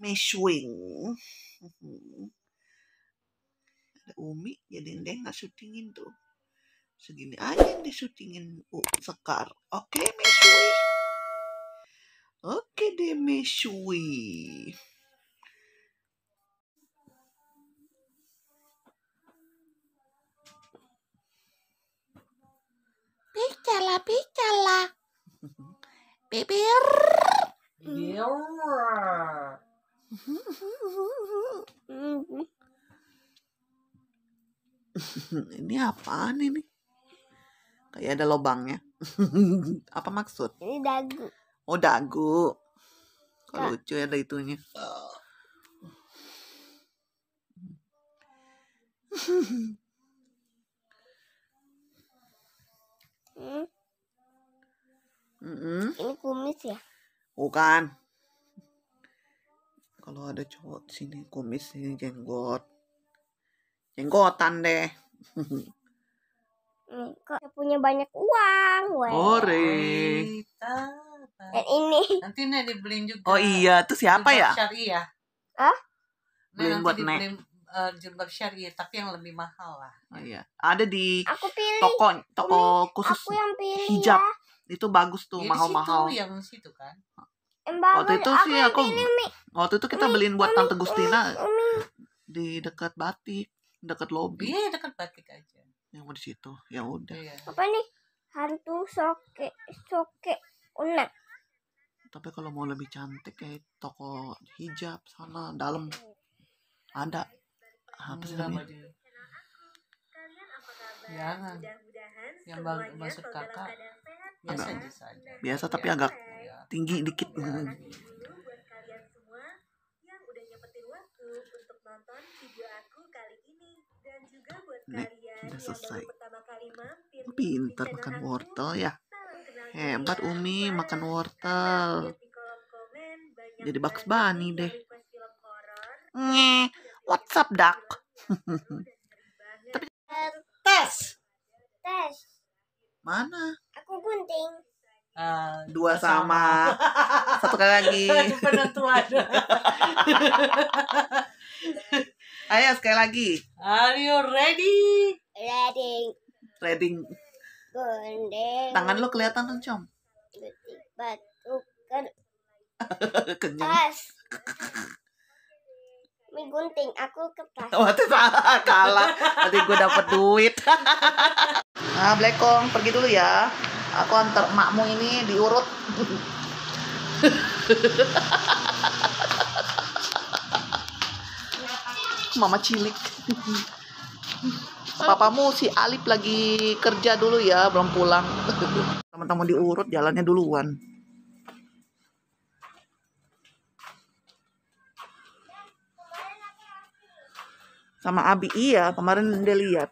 Meeswing. Ada Umi, jadi Deng nggak syutingin tuh. Segini aja yang disyutingin Sekar. Oke, Meeswi. Oke deh, Meeswi. Picala, picala. Beber. Ini apaan ini? Kayak ada lubangnya. Apa maksud? Ini dagu. Oh, dagu. Kalau lucu ya ada itunya. Ini kumis ya? Bukan. Kalau ada cowok sini kumis, ini jenggot. Jenggotan deh. Kok punya banyak uang, Ore. Dan ini. Nanti nih dibeliin juga. Oh iya, itu siapa ya? Syariah. Hah? Beliin buat Nek. Jilbab syariah, tapi yang lebih mahal lah. Oh iya, ada di Aku pilih. toko khusus Aku yang pilih hijab. ya. Itu bagus tuh, mahal-mahal. Yang situ kan. Waktu itu sih waktu itu kita beliin buat Tante Gustina di dekat batik, dekat lobi. Iya, dekat batik aja. Yang mau di situ, ya udah. Iya. Apa nih? Hantu soke unek. Tapi kalau mau lebih cantik kayak toko hijab sana dalam ada apa sih namanya? Jangan. Yang maksud kakak biasa aja saja. Biasa tapi agak tinggi dikit. Nek, udah selesai. Pintar makan wortel ya. Hebat Umi makan wortel. Jadi Bugs Bunny deh. What's up, Duck? Tes. Mana? Aku gunting. 2 sama. 1 kali lagi. Penentuan. Ayo sekali lagi. Are you ready? Ready. Gunting. Tangan lo kelihatan tuh, Com. Batuk. Kenyang. Tas. Mi gunting, aku kertas. Waktu kalah. Nanti gue dapet duit. Nah, Blekong pergi dulu ya. Aku antar emakmu ini diurut. Mama cilik. Papamu si Alip lagi kerja dulu ya, belum pulang. Teman-teman diurut, jalannya duluan. Sama Abi, iya, kemarin dia lihat.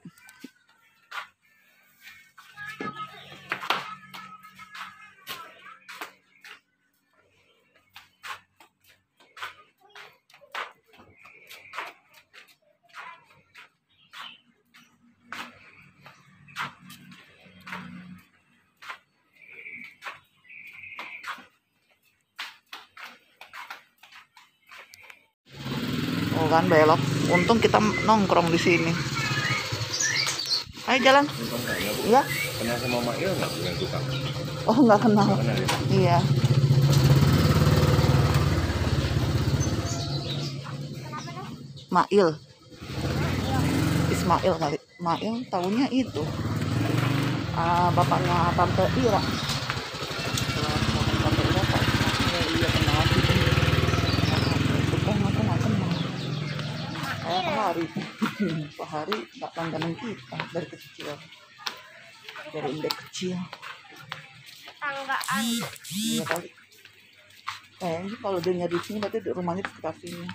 Oh kan belok. Untung kita nongkrong di sini. Ayo jalan. Iya. Kenal sama Mail nggak yang tukang? Oh nggak kenal. Iya. Mail. Ismail kali. Mail tahunya itu. Bapaknya Tante Ira. Tante Ira Pak. Iya kenal sih. Pak Hari tak langganan kita dari kecil, dari indek kecil. Tanggaan. Iya kali. Ini kalau dia di sini berarti rumahnya di sekitar sini.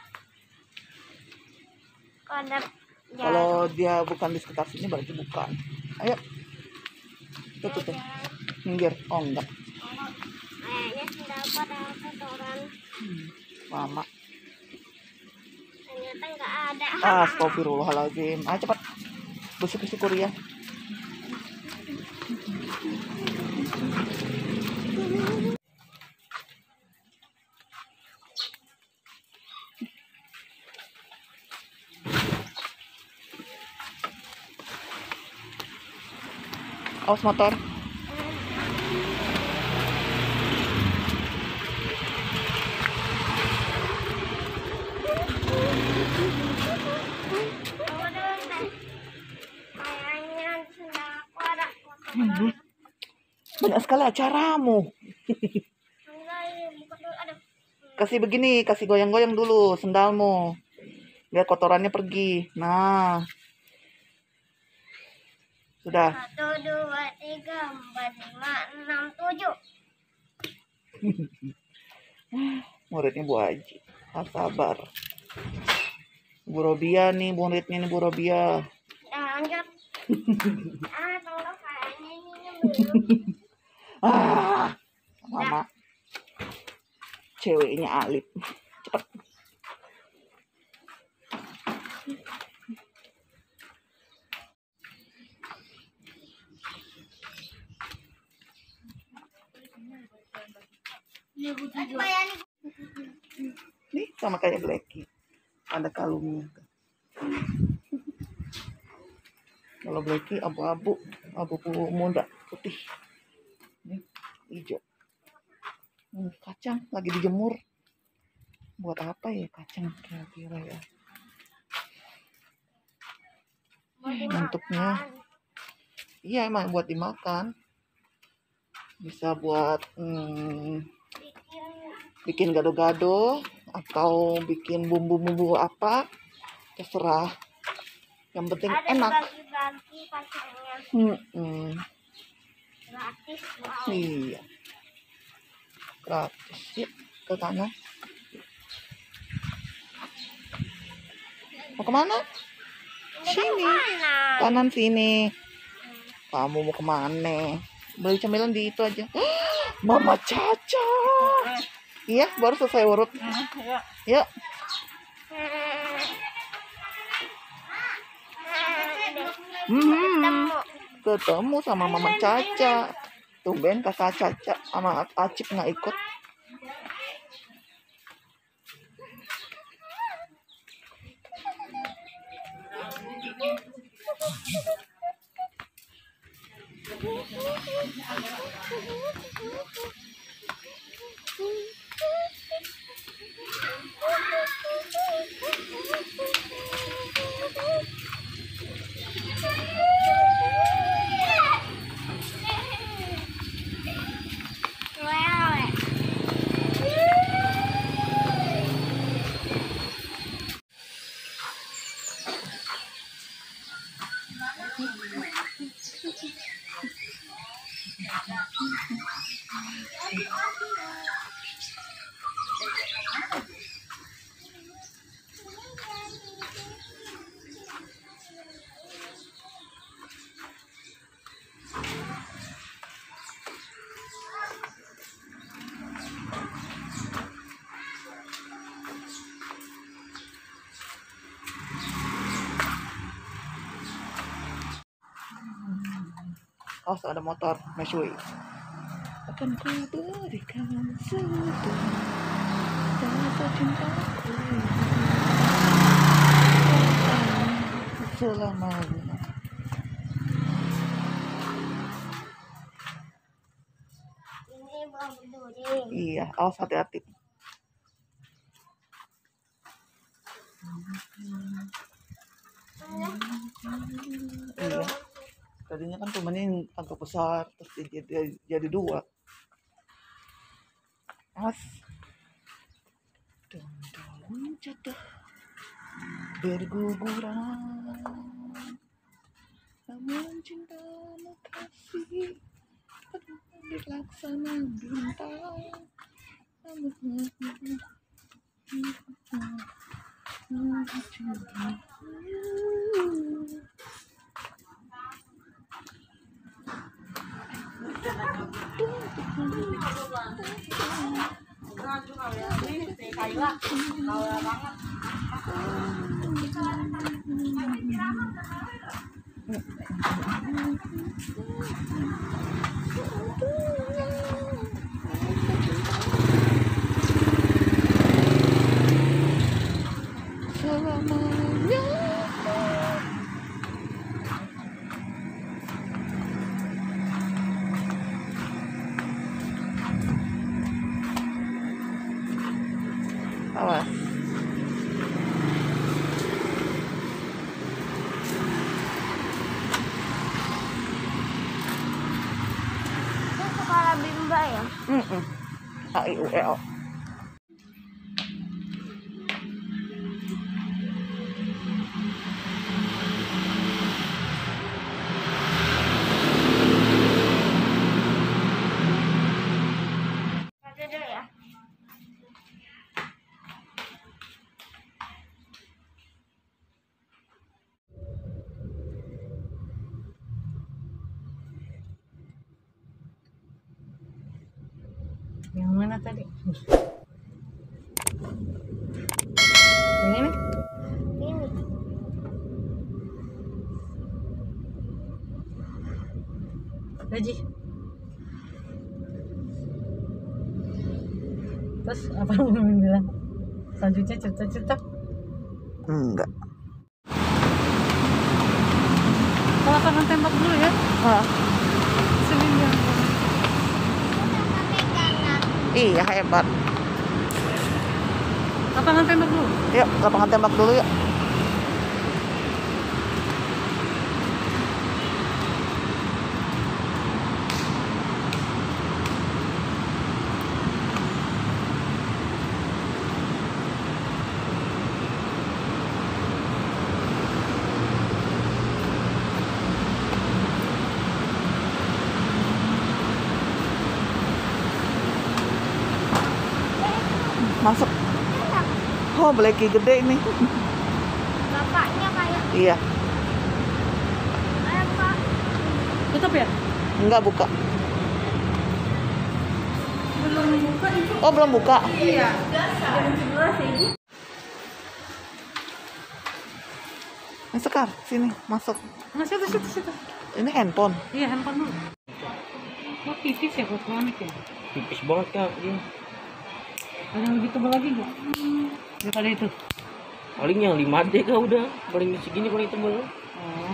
Kalau dia bukan di sekitar sini berarti bukan. Ayo. Tuh. Minggir. Oh enggak. Kayaknya sudah pada orang. Mama. Ternyata nggak ada. Astagfirullahaladzim. Ayo cepat. Besok Korea. Awas motor. Kayaknya sendal aku ada kotoran. Banyak sekali acaramu. Enggak, ini buka dulu. Aduh. Kasih begini, kasih goyang-goyang dulu sendalmu. Biar kotorannya pergi. Nah. Sudah. 1, 2, 3, 4, 5, 6, 7. Muridnya Bu Haji. Sabar. Bu Robia nih, muridnya nih Bu Robia. Lanjut. Tunggu kayaknya ini belum. Mama. Ceweknya Alif. Cepet. Nih sama kayak Blacky. Ada kalungnya. Kalau Blacky abu-abu muda putih. Nih hijau. Kacang lagi dijemur. Buat apa ya kacang kira-kira ya? Bentuknya. Iya emang buat dimakan. Bisa buat bikin gado-gado atau bikin bumbu-bumbu apa, terserah. Yang penting Ada enak. bagi-bagi kacangnya. Gratis. Wow. Iya. Gratis. Yuk ke kanan. Mau kemana? Sini. Kanan sini. Kamu mau kemana? Beli cemilan di itu aja. Mama Caca. Iya, baru selesai urut. Yuk. Ketemu sama Mama Caca. Tumben kakak Caca sama Acip nggak ikut. Oh, ada motor, Mesui. Akan ku berikan seluruh rasa cintaku selamanya. Ini belum berduri. Iya, awas hati-hati. Iya. Tadinya kan temennya agak besar, terus jadi 2. Awas. Daun jatuh berguguran, namun cintamu kasih berlaksana bintang. Selamanya. ya? A I U E O. Ada dulu ya. Yang mana tadi? Yang ini? Ini. Gaji. Terus apa yang Mimin bilang? Selanjutnya cerita-cerita. Enggak. Kalau akan tembak dulu ya. Hah? Seminggu. Iya hebat. Lapangan tembak dulu. Yuk lapangan tembak dulu yuk. Masuk. Oh, Blacky gede ini. Bapaknya kayak Iya, apa? Tutup ya? enggak buka. Belum buka itu. Oh, belum buka. Iya. Jam 11 ya, Ibu. Ini Sekar, sini, masuk. Masih ada situ. Ini handphone. Iya, handphone dulu. Oh, tipis ya, elektronik ya. Tipis banget kak dia. Ada yang lebih tebal lagi nggak? Daripada itu. Paling yang 5D kak udah. Paling segini paling tebal. Oh.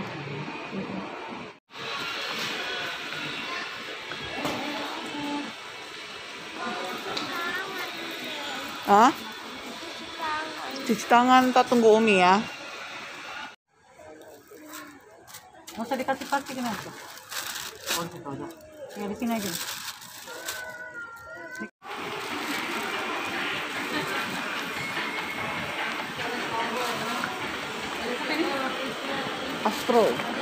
Hah? Cuci tangan, tak tunggu Umi ya. Nggak usah dikasih plastik kenapa? Oh, situ aja. Ya, di sini aja. Astro.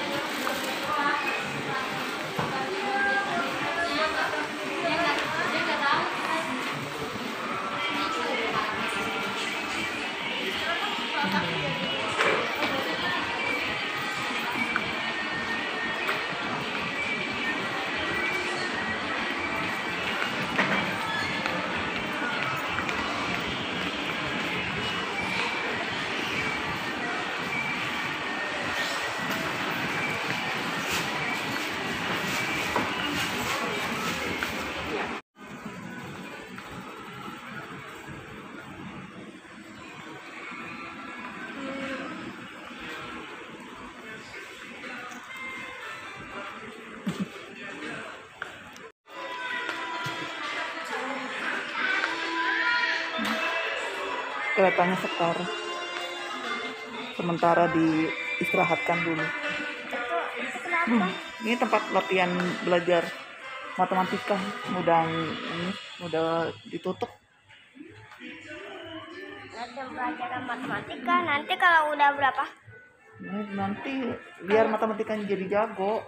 Keretanya Sekar. Sementara diistirahatkan dulu. Itu kenapa? Ini tempat latihan belajar matematika. Udah ditutup. Latihan pelajaran matematika. Nanti kalau udah berapa? Nanti biar matematikanya jadi jago.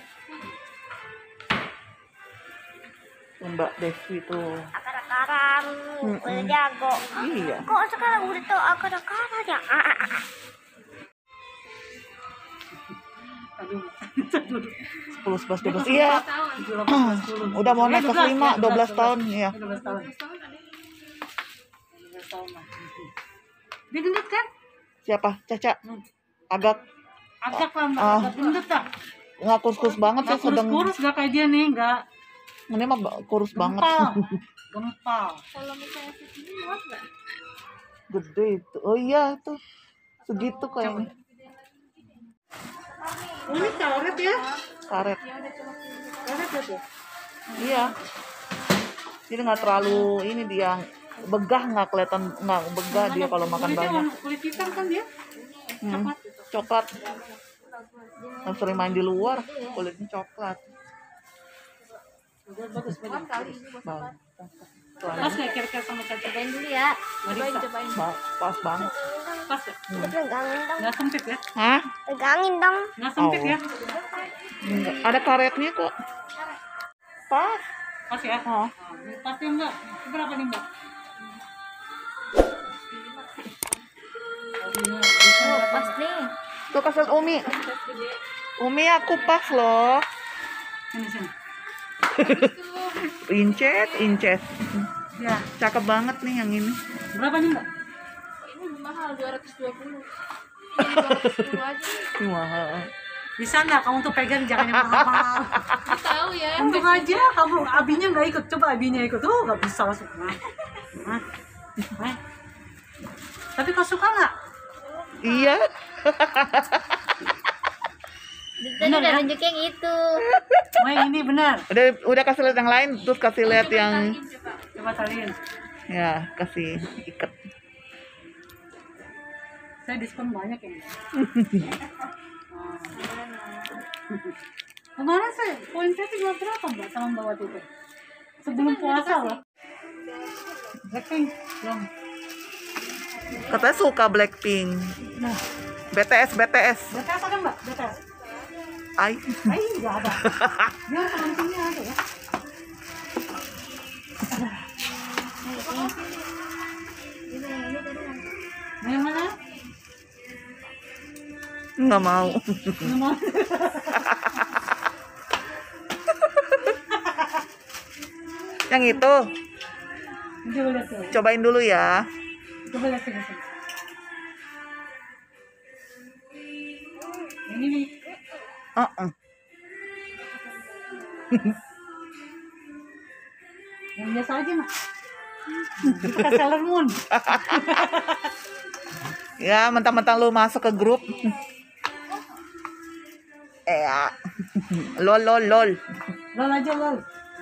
Mbak Devi tuh. Akar-akaran udah jago. Iya. Kok sekarang udah tau akar-akaran ya? Aduh. 10, 11, 12. Iya. Udah mau naik kelas 5, 12 tahun. Iya. 12 tahun. 12 tahun lah. Dia gendut kan? Siapa? Caca. Agak Agak lah, Mbak. Agak gendut tak? nggak kurus-kurus banget Nggak sih, sedang. kurus-kurus, nggak kayak dia nih, nggak. Ini mah kurus banget. Gempal. Kalau misalnya segini muat nggak? Gede itu. Oh iya tuh. Segitu kayaknya. Oh, ini karet ya? Karet. Karet ya tuh? Iya. Jadi nggak terlalu ini dia begah, nggak kelihatan, nggak begah dia kalau makan Kulitnya banyak. warna kulit hitam kan dia? Coklat. Yang sering main di luar kulitnya coklat. Bagus, bagus. Bang. Pas nggak kira-kira sama Caca? Cobain dulu ya. Cobain, cobain. Pas banget. Pas ya? Pegangin dong. Nggak sempit ya? Hah? Pegangin dong. Nggak sempit Oh. ya? Enggak. Ada karetnya kok. Pas. Pas ya? Oh. Pas ya Mbak? Berapa nih Mbak? Oh, pas nih. Tuh kasih Umi. Umi aku pas loh. Sini. Incet. Ya, Cakep banget nih yang ini. berapa nih Mbak? Ini mahal 220. Ini 210 aja. Ini mahal. Bisa nggak kamu tuh pegang, jangan yang mahal-mahal. Tahu ya. Untung aja kamu abinya nggak ikut. Coba abinya ikut. Tuh nggak bisa masuk. Nah. Tapi kau suka nggak? Iya. Tadi udah nunjuknya gitu. Main ini benar. Udah kasih lihat yang lain, terus kasih lihat yang Coba taliin. ya kasih ikat. Saya diskon banyak ya. Kemarin saya poin saya tinggal berapa Mbak sama Mbak waktu itu? Sebelum puasa loh. Blackpink belum. Katanya suka Blackpink. Nah, BTS. BTS ada Mbak? BTS? Ay. Nggak ada. Biar penontonnya ada ya. Nah, yang mana? Nggak mau. Yang mana? Yang itu. Coba lihat tuh. Cobain dulu ya. Coba lihat sini. Ini nih. Yang biasa aja Mak. Itu kan Sailor Moon. Ya, mentang-mentang lu masuk ke grup. Ya. Lol. Lol aja lol.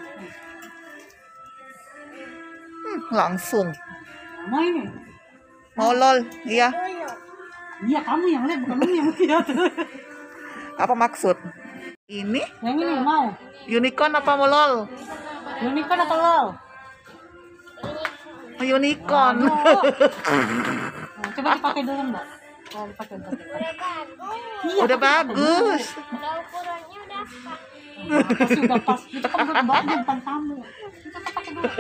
Langsung. Mau ini? Mau lol. Iya. Iya kamu yang lihat bukan Umi yang lihat. Apa maksud? Ini Yang ini mau. unicorn apa mau lol? Unicorn atau lol? Unicorn. Aduh. Nah, coba dipakai dulu Mbak. Oh, dipakai. Iya, Udah tapi dipakai dulu. bagus. Udah ukurannya udah pas. Nah, pasti udah pas. Itu kan udah bagus depan kamu. Kita pakai dulu.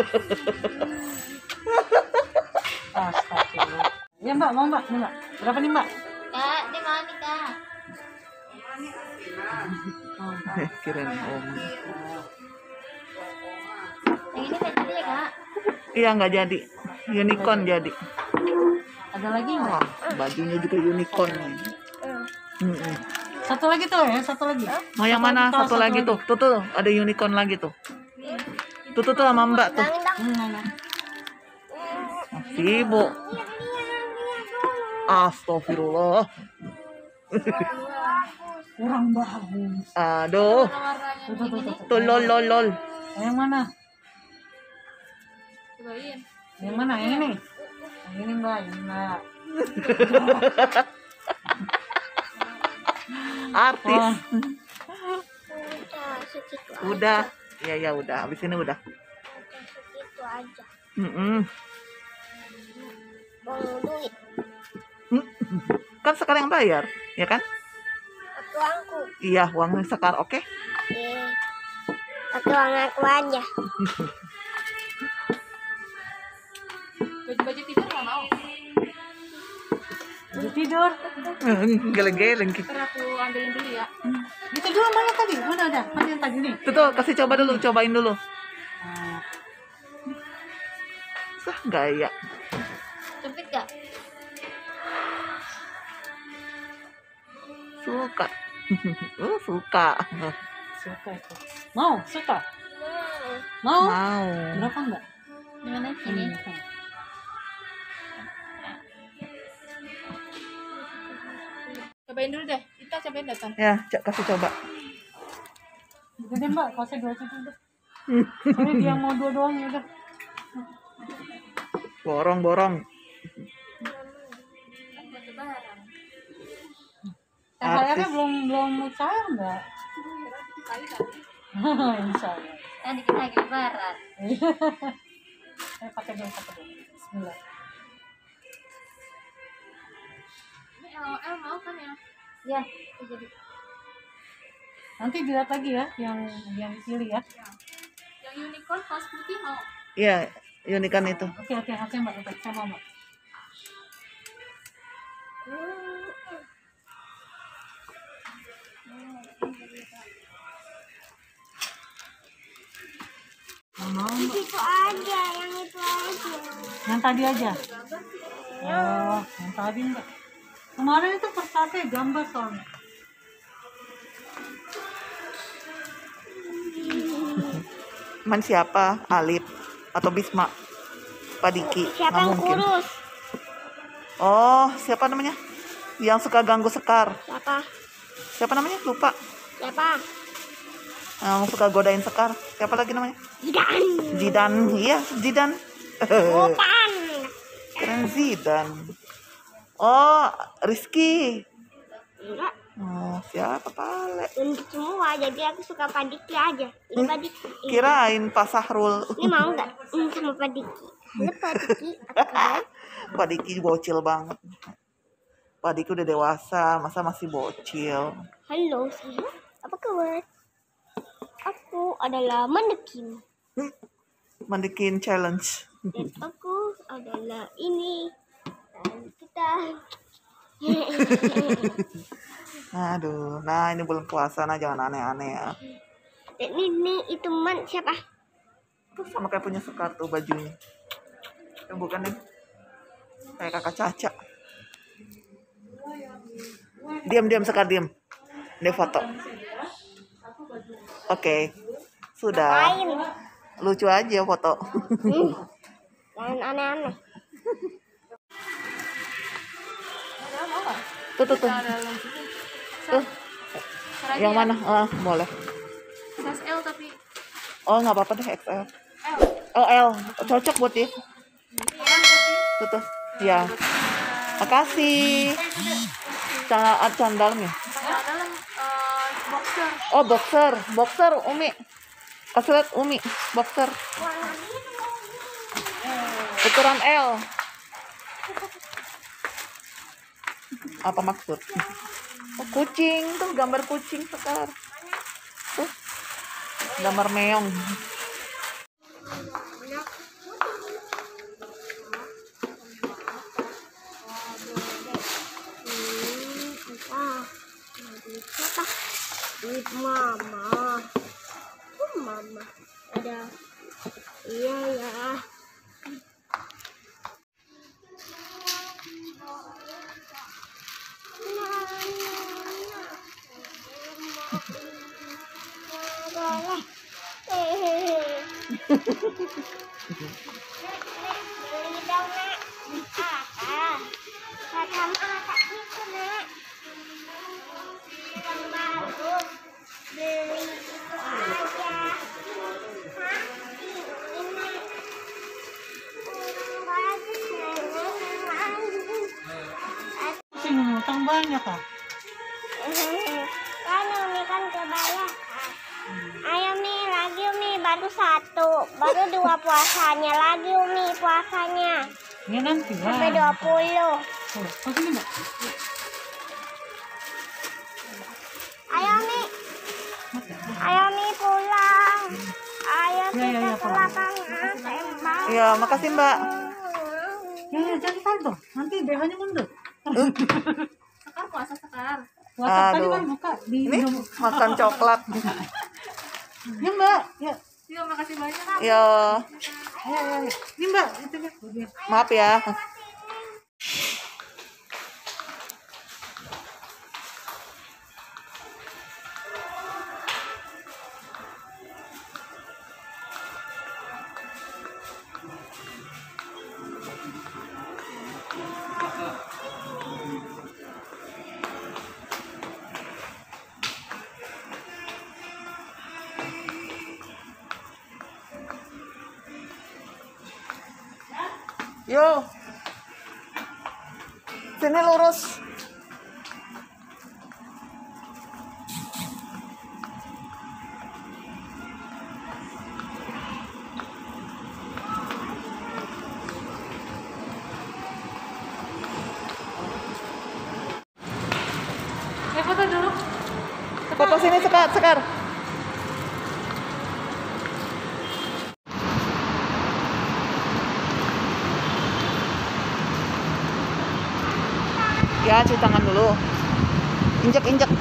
Astagfirullah. Ya Mbak, mau Mbak? Nih Mbak. Berapa nih Mbak? Kak, di mana nih Kak? Kirain om. Yang ini nggak jadi ya Kak? Iya nggak jadi. Unicorn jadi. Ada lagi nggak? Wah, bajunya juga unicorn. Mm-mm. Satu lagi tuh ya, satu lagi. Mau yang mana? Satu lagi tuh. Tuh, ada unicorn lagi tuh. Tuh sama Mbak tuh. Pegangin dong. Mana? Sibuk. Astagfirullah. Kurang bagus. Aduh. Tuh. Tuh lol. Yang mana? Cobain. Yang mana? Yang ini? Yang ini Mbak, yang Mbak. Artis. Wah. Udah segitu aja. Udah. Ya udah. Habis ini udah. Segitu aja. Bang duit. Kan sekarang yang bayar, ya kan? Aku angku. Iya, uangnya sekarang. Oke. Aku aku aja. Baju-baju tidur nggak mau. Udah tidur. Geleng-geleng. Ntar aku ambilin dulu ya. Itu dulu mana tadi? Mana ada? Mana yang tadi nih? Tuh, kasih cobain dulu. Sah, gaya. Sempit gak? Suka. Suka. Suka itu. Mau? Suka? Mau? Mau. Berapa enggak? Gimana sini? Cobain dulu deh. Kita cobain datang. Ya, kasih coba. Udah deh Mbak, kasih 2 juta udah. Soalnya dia mau 2 doang ya udah. Borong. THR-nya belum cair enggak? Insya Allah. Kan dikit lagi lebaran. Pakai dulu. Bismillah. Ini LOL mau kan ya? Ya, Jadi nanti dilihat lagi ya yang dipilih ya. Yang unicorn kaos putih mau. Iya, unikan itu. Oke, Mbak. Oke, saya mau, Mbak. Mau, Mbak. itu aja, yang itu aja. Yang tadi aja. Oh, yang tadi enggak. Kemarin itu persate gambar soalnya. Man siapa? Alip atau Bisma? Pak Diki? Siapa Nggak yang mungkin. kurus? Oh, siapa namanya? Yang suka ganggu Sekar. Siapa? Siapa namanya? Lupa. Siapa? Yang suka godain Sekar. Siapa lagi namanya? Zidan. Zidan. Iya, Zidan. Bukan. Keren Zidan. Oh, Rizky. Enggak. Oh, siapa Pale? Untuk semua, jadi aku suka Pak Diki aja. Ini Pak Diki. Kirain Pak Sahrul. Ini mau nggak? Ini sama Pak Diki. Halo Pak Diki. Apa kabar? Pak Diki bocil banget. Pak Diki udah dewasa, masa masih bocil. Halo sayang. Apa kabar? Aku adalah Mandekin. Mandikin challenge. Dan aku adalah ini. Dan kita. Aduh, nah ini bulan puasa, nah jangan aneh-aneh ya. Dan ini itu man siapa? Tuh sama kayak punya Sekar tuh bajunya. Bukan deh. Kayak kakak Caca. Diam Sekar, diam. Dia foto. Oke. Sudah. Lain. Lucu aja foto. Jangan aneh-aneh. Tuh. Tuh. Yang mana? Boleh. Size L tapi Oh, nggak apa-apa deh XL. Oh, L. Cocok buat dia. Tuh. Ya. Makasih. Dalamnya. dalam boxer. Oh, boxer Umi. Kasih lihat Umi, boxer. Ukuran L. Apa maksud? Oh, kucing tuh, gambar kucing Sekar. Tuh. Gambar meong. Siapa? Duit mama. Mama. Ada. Iya ya. Beli dong nak. Macam apa itu nak? Yang bagus. Beli itu aja. Hah? Ini. Yang bagus nenek. Sing ngutang banyak ah. Kan Umi kan kebayang. Ayo Mi, lagi Umi, baru 1. Baru 2 puasanya, lagi Umi puasanya. Ya nanti lah. Sampai 20. Oh, sini Mbak. Ayo Mi. Ayo Mi pulang. Ayo Ya, kita ke pulang. lapangan tembak. Ya, makasih Mbak. Ya, jangan tahu dong. Nanti BH-nya mundur. Sekar puasa Sekar. WhatsApp tadi Aduh. kan buka di Ini makan coklat. Ya Mbak, ya. Yuk, makasih banyak. Ya, Ya. Ini Mbak, itu ya. maaf ya. Yo. Sini lurus. Foto dulu. Foto sini Sekar. Ya, cuci tangan dulu. Injek.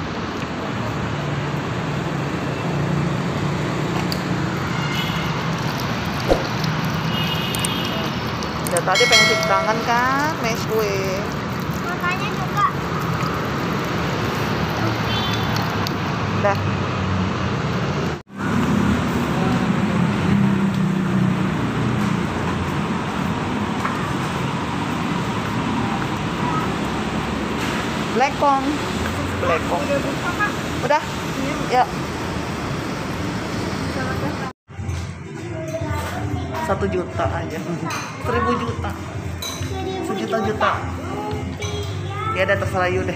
Ya tadi pengen cuci tangan kan, mes gue. Makanya juga. Dah. Blackpong. Udah? Ya. 1 juta aja. 1000 juta. 1 juta. Ya udah terserah you deh.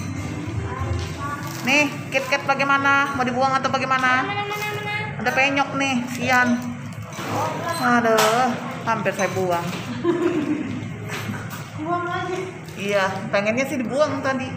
Nih, KitKat bagaimana? Mau dibuang atau bagaimana? Ada penyok nih, sian. Aduh, hampir saya buang. Buang lagi. Iya, pengennya sih dibuang tadi.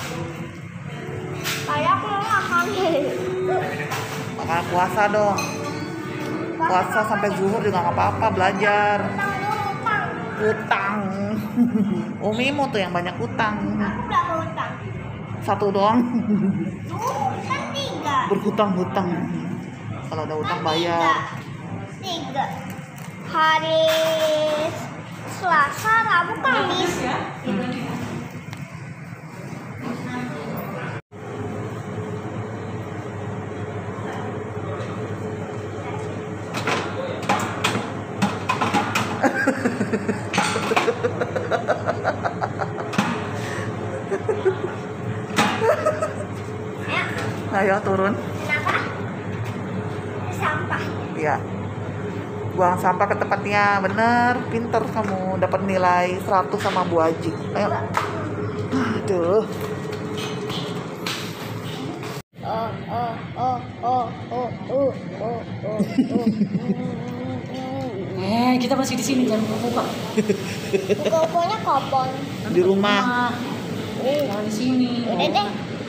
Kayak aku mau makan. Makanya puasa dong. Puasa sampai zuhur juga nggak apa-apa, belajar. Utang. Umimu tuh yang banyak utang. Aku berapa utang? 1 doang. Kan 3. Berhutang-hutang. Kalau ada utang bayar. 3. Hari Selasa, Rabu, Kamis. Ya, Ayo turun. kenapa? Sampah. Iya. Buang sampah ke tempatnya, bener. Pinter kamu, dapat nilai 100 sama Bu Haji. Ayo. Aduh. Kita masih di sini, jangan buka. Buka-bukanya kapan? Di rumah. Jangan di sini. Udah deh.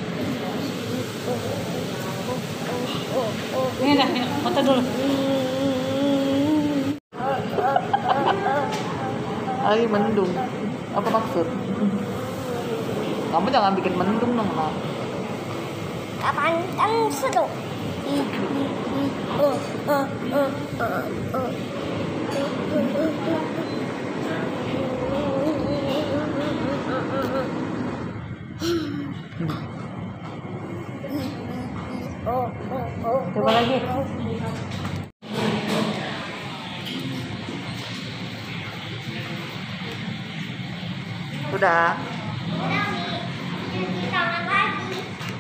Ini dah, foto dulu. Ayo mendung. Apa maksud? Kamu jangan bikin mendung dong, Nak. Kapan kan seru? Coba lagi. Udah. Cuci tangan lagi.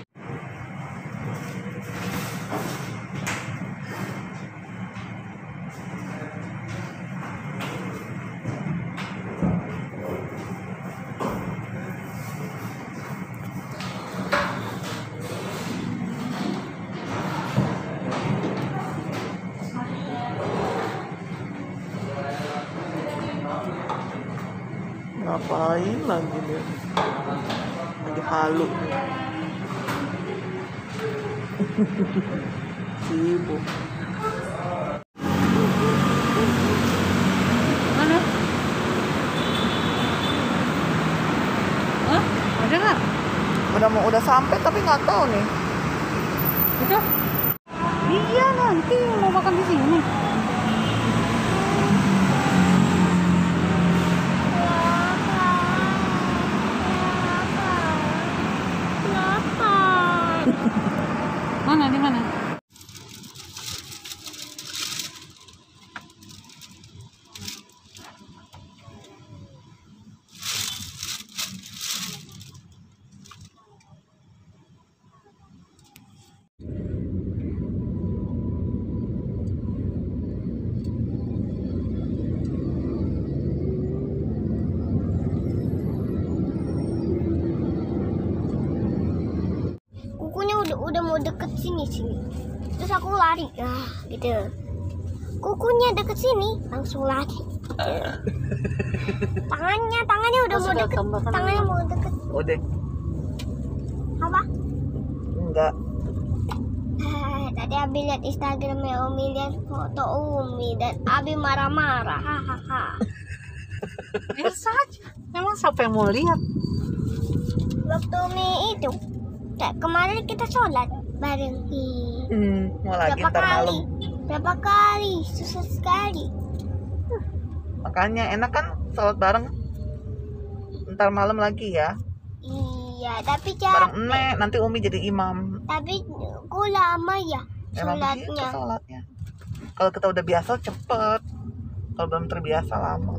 Ngapain lagi dia? Lagi halu. Sibuk. Mana? Hah? Ada nggak? Udah sampai tapi nggak tahu nih. Itu? Iya, nanti mau makan di sini. Mana, di mana? Kukunya udah mau deket sini. Terus aku lari. Gitu. Kukunya deket sini, langsung lari. Tangannya udah mau deket. Tangannya mau deket. Udah. Apa? enggak. Tadi Abi lihat Instagramnya Umi, lihat foto Umi dan Abi marah-marah. Hahaha. Lihat saja. Memang siapa yang mau lihat? Waktu Umi itu, kemarin kita sholat bareng. Mau lagi Berapa ntar kali? malam. Berapa kali? Susah sekali. Makanya enak kan sholat bareng. Ntar malam lagi ya. Iya, tapi Bareng capek. Enek, nanti Umi jadi imam. Tapi kok lama ya Emang begitu sholatnya? sholatnya. Kalau kita udah biasa cepet. Kalau belum terbiasa lama.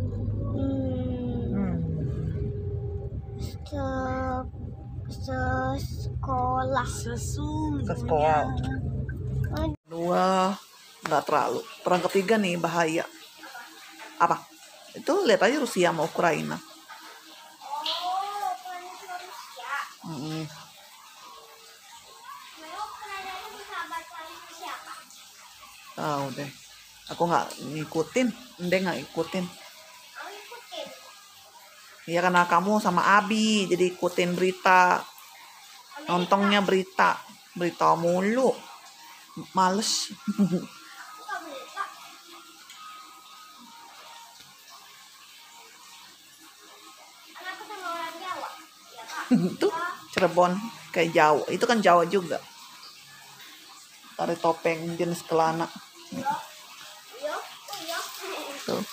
Sekolah. Ke sekolah. Dua, nggak terlalu. Perang ketiga nih bahaya. Apa? Itu lihat aja Rusia sama Ukraina. Mm-mm. Tahu deh. Aku nggak ngikutin. Ndek nggak ngikutin. Iya karena kamu sama Abi jadi ikutin berita. Nontonnya berita. Berita mulu. Males. Tuh Cirebon kayak Jawa. Itu kan Jawa juga. Tari topeng jenis kelana. Tuh.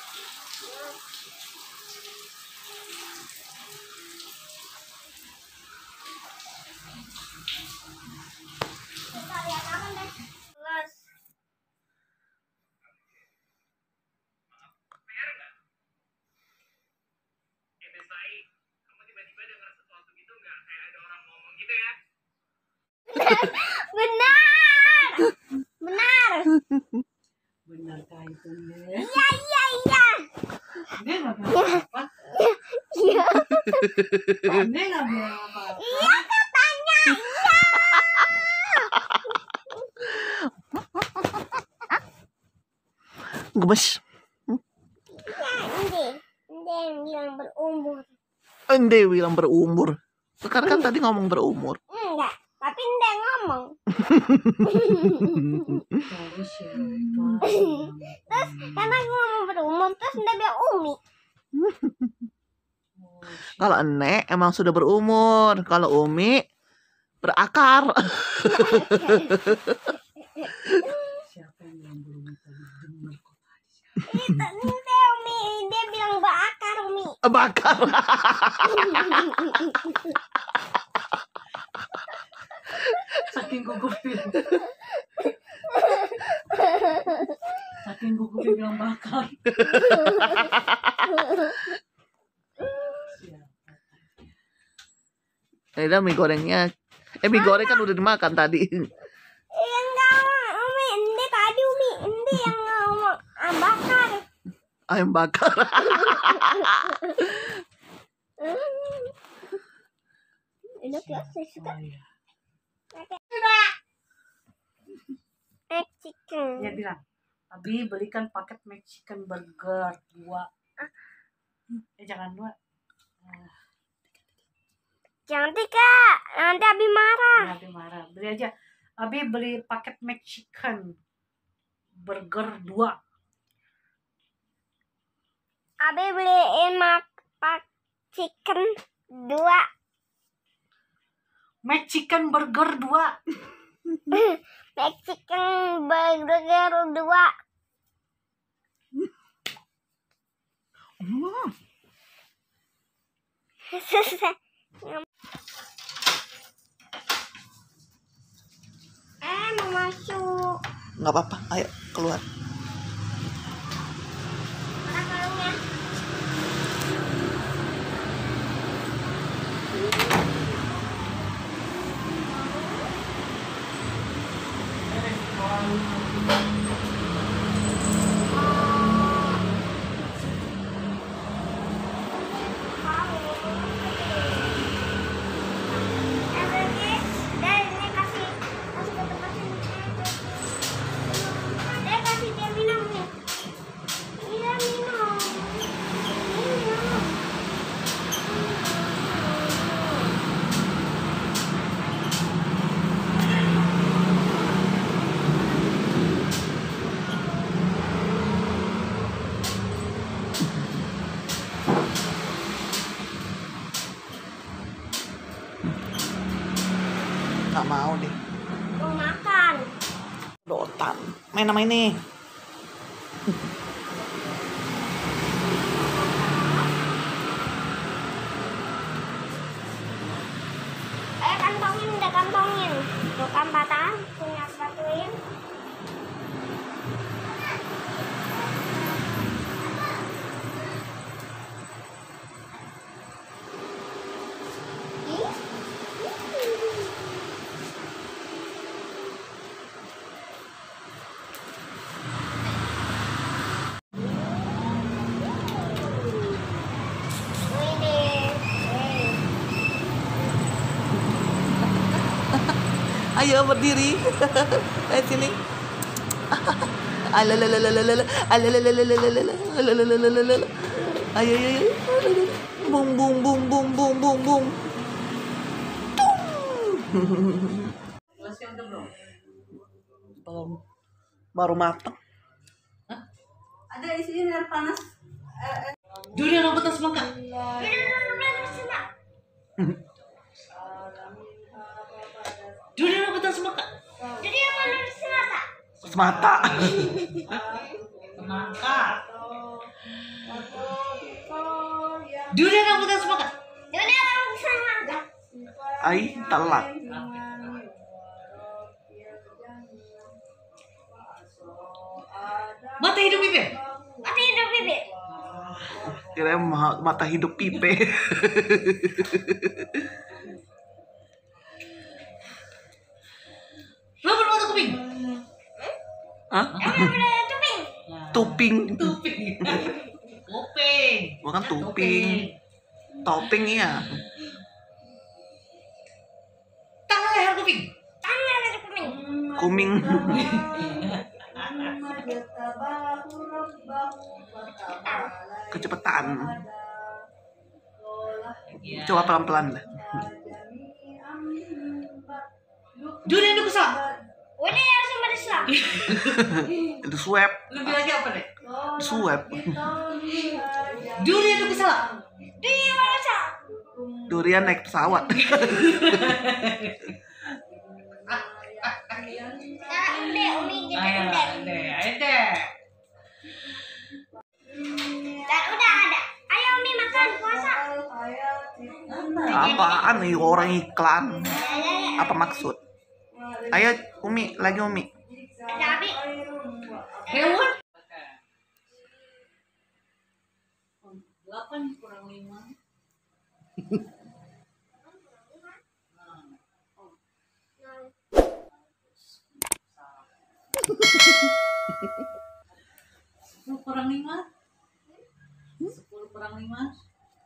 Benar. Benar. Benarkah itu, Nek? Iya, iya, iya. Nek nggak bilang apa? Iya. Nek nggak bilang apa? Iya katanya. Gemes. Iya, Inde yang bilang berumur. Ende bilang berumur. Sekarang kan tadi ngomong berumur. Enggak, tapi Inde ngomong. Terus ya. Terus karena aku ngomong berumur, terus Inde bilang Umi. Kalau Enek emang sudah berumur. Kalau Umi berakar. Siapa yang bilang belum tadi dengar kok? Inde Umi, dia bilang bakar Umi. Bakar. Saking gugupin. Saking gugupin bilang bakar. Udah mie gorengnya. Mie goreng kan udah dimakan tadi. Iya enggak Umi, Inde tadi Umi, Inde yang ngomong bakar. Ayam bakar. Enak ya, saya suka. Oh, iya. Egg chicken. Dia bilang, Abi belikan paket Mexican burger 2. Jangan 2. Jangan Kak, nanti Abi marah. Abi marah. Beli aja. Abi beli paket Mexican burger 2. Abi beliin pak chicken 2. Mexican burger 2. Mexican burger 2. Susah. Mau masuk. Nggak apa-apa. Ayo keluar. Mana kalungnya? Kasih nggak mau deh. Mau makan. Dotan. Main sama ini. Kantongin, udah kantongin. Tuh kan batang, punya batuin. Ayo berdiri. Sini. Alalalalala. Alalalalala. Ayo. Bum bum bum bum bum bum bum. Gelasnya udah belum? Belum. Baru matang. Ada isinya air panas. Durian rambutan semangka. Durian rambutan semangka. Jadi yang mana semata? Mata. Semangka. Durian rambutan semangka. Jadi yang semata. Ai telat. Mata hidup bibir. Mati hidup bibir. Kira mata hidup pipe. Rambut mata kuping. Hah? Tuping. Tuping. Kuping. Kuping. Bukan tuping. Topping iya. Tangan leher kuping. Tangan ada kuping. Kuming. Kecepatan. Coba pelan-pelan. Durian itu besar. Udah langsung meresap. Itu swab. Lebih lagi apa deh? Swab. Durian itu besar. Dia meresap. Durian naik pesawat. Udah, Umi kita udah. Ayo deh. Dan udah ada. Ayo Umi makan puasa. Apaan nih orang iklan? Apa maksud? Ayo Umi, lagi Umi. Ada Abi. Hewan. 8 kurang 5. Kurang 5. 10 kurang 5.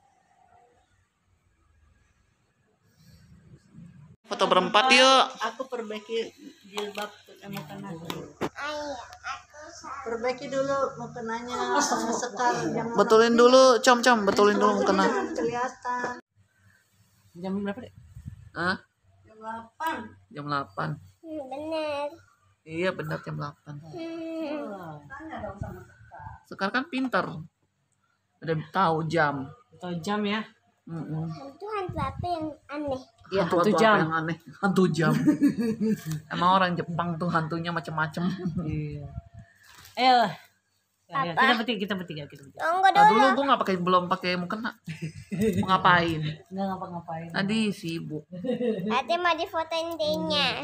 Foto berempat yuk. Aku perbaiki jilbab sama kanan. Ayo, aku Perbaiki dulu mukenanya sekar jangan Betulin dulu, com, betulin dulu mukena. jangan kelihatan. Jam berapa deh? Hah? Jam 8. Jam 8. bener. Iya benar jam 8. Tanya dong sama sekar. Sekarang kan pintar. Udah tahu jam. Atau jam ya? Hantu apa yang aneh? Iya, Hantu hantu jam. apa yang aneh? Hantu jam. Emang orang Jepang tuh hantunya macem-macem. Iya. Ayo. Apa? Kita bertiga. Tunggu Nah, dulu. dulu gue belum pakai mukena. Mau ngapain? Nggak ngapa-ngapain. Tadi sibuk. Nanti mau difotoin D-nya.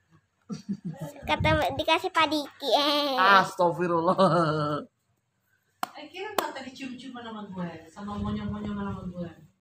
Kata dikasih Pak Diki. Astagfirullah. Kira nggak tadi cium-ciuman sama gue, sama monyong-monyongan sama gue.